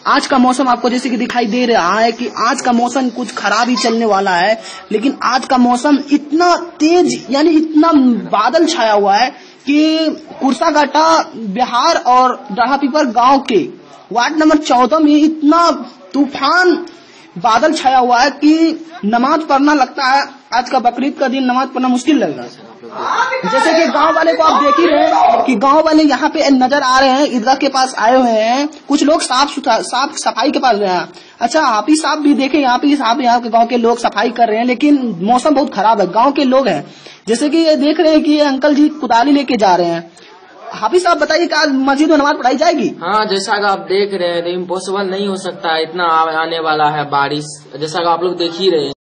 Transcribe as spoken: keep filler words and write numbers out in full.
आज का मौसम आपको जैसे कि दिखाई दे रहा है कि आज का मौसम कुछ खराब ही चलने वाला है, लेकिन आज का मौसम इतना तेज यानी इतना बादल छाया हुआ है कि कुर्साकाटा बिहार और डहापीपर गांव के वार्ड नंबर चौदह में इतना तूफान बादल छाया हुआ है कि नमाज पढ़ना लगता है, आज का बकरीद का दिन नमाज पढ़ना मुश्किल लग रहा है। जैसे कि गांव वाले को आप देख ही रहे हैं कि गांव वाले यहाँ पे नजर आ रहे हैं, ईदगाह के पास आए हुए हैं, कुछ लोग साफ सुथरा साफ सफाई के पास गए हैं। अच्छा, हाफिज साहब भी देखे यहाँ पे साहब यहाँ के गांव के लोग सफाई कर रहे हैं, लेकिन मौसम बहुत खराब है। गांव के लोग हैं जैसे कि ये देख रहे हैं कि ये अंकल जी कुदाली लेके जा रहे हैं। हाफिज साहब बताइए कि आज मस्जिद में नमाज पढ़ाई जाएगी? हाँ, जैसा कि आप देख रहे हैं तो इम्पॉसिबल नहीं हो सकता है, इतना आने वाला है बारिश, जैसा कि आप लोग देख ही रहे हैं।